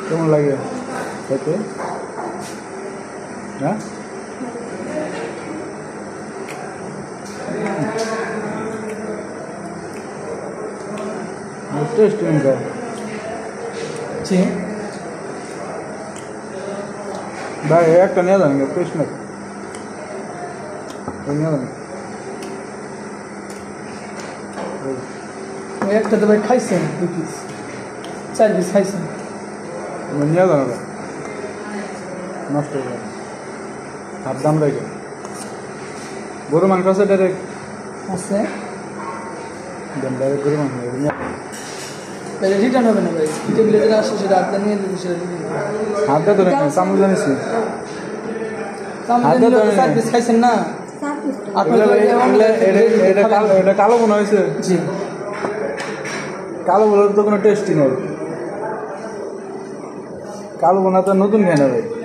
কেমন লাগে খেতে? হ্যাঁ টেস্ট ইনকা জি ভাই একটা নিয়ে যান টেস্ট না নিয়ে যান ওই একটা তো ভাই খাইছেন 2 পিস 4 পিস খাইছেন নিয়ে যান নষ্ট হয়ে যাবে আর দাম লাগে গরু মাংস আছে ডাইরেক্ট আছে দাম ডাইরেক্ট গরু মাংস তাহলে রিটার্ন হবে না ভাই টেবিলে যেটা আসছে সেটা আপনি নিয়ে দিন সেটা হাতটা ধরে চামচ জানিছি হাতে ধরে 4 পিস খাইছেন না এটা কালো মনে হয়েছে জি কালো বলার তো কোনো টেস্টই নেই কালো বোনা তো নতুন কেনা ভাই